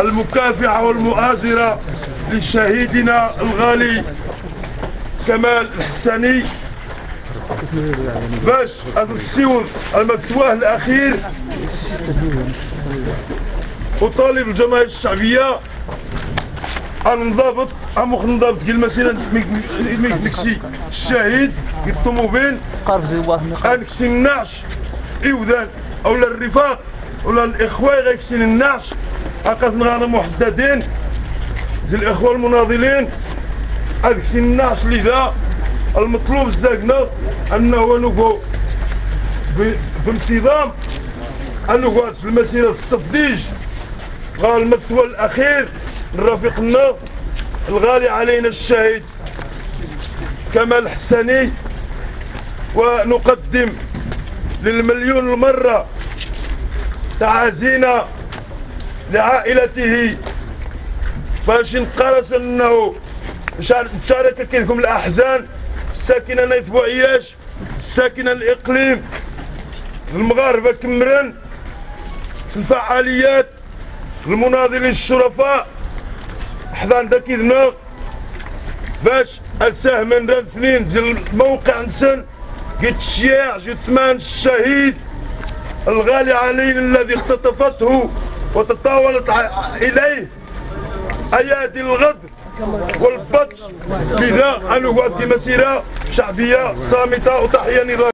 المكافحة والمؤازرة لشهيدنا الغالي كمال الحسني، باش هذا السيوط المثواه الأخير. أطالب الجماهير الشعبية أن نضبط نضبط المسيرة مكسي الشهيد الطوموبيل أن كسي النعش إيوذان أولا الرفاق ولا الإخوة غيكسين النعش أقدنا غانا محددين زي الإخوة المناضلين أكسين النعش. لذا المطلوب زدقنا أنه نقو بانتظام أن نقعد في المسيرة الصفديج غا المثوى الأخير لرفيقنا الغالي علينا الشهيد كمال الحسني، ونقدم للمليون المرة تعازينا لعائلته باش نقرص انه مشاركة كيفكم الاحزان الساكنة نايف بوعياش الساكنة الاقليم المغاربة كمرن الفعاليات المناضلين الشرفاء حضان داكيدنا باش السهم من اثنين زي الموقع نسن جيت الشياع جيت ثمان الشهيد الغالي علينا الذي اختطفته وتطاولت إليه أيادي الغدر والبطش. لذا أنا في مسيرة شعبية صامتة وتحية نضالية.